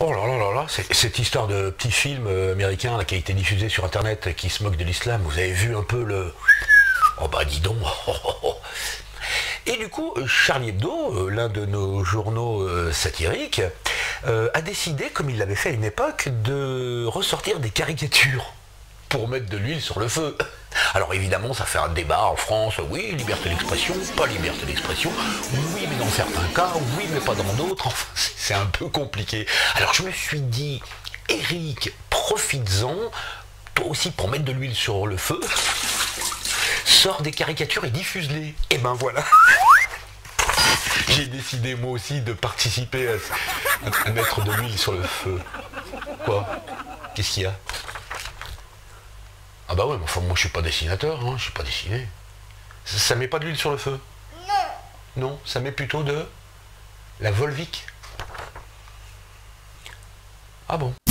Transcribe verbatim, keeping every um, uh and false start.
Oh là là là là, c'est- cette histoire de petit film euh, américain là, qui a été diffusé sur internet et qui se moque de l'islam, vous avez vu un peu le... Oh bah dis donc. Et du coup, euh, Charlie Hebdo, euh, l'un de nos journaux euh, satiriques, euh, a décidé, comme il l'avait fait à une époque, de ressortir des caricatures pour mettre de l'huile sur le feu. Alors évidemment, ça fait un débat en France, oui, liberté d'expression, pas liberté d'expression, oui, mais dans certains cas, oui, mais pas dans d'autres, enfin, c'est un peu compliqué. Alors je me suis dit, Eric, profites-en, toi aussi pour mettre de l'huile sur le feu, sors des caricatures et diffuse-les. Et ben voilà. J'ai décidé moi aussi de participer à, à mettre de l'huile sur le feu. Quoi? Qu'est-ce qu'il y a? Ah bah ouais, mais enfin moi je suis pas dessinateur, hein, je suis pas dessiné. Ça, ça met pas d'huile sur le feu? Non. Non, ça met plutôt de la Volvic. Ah bon?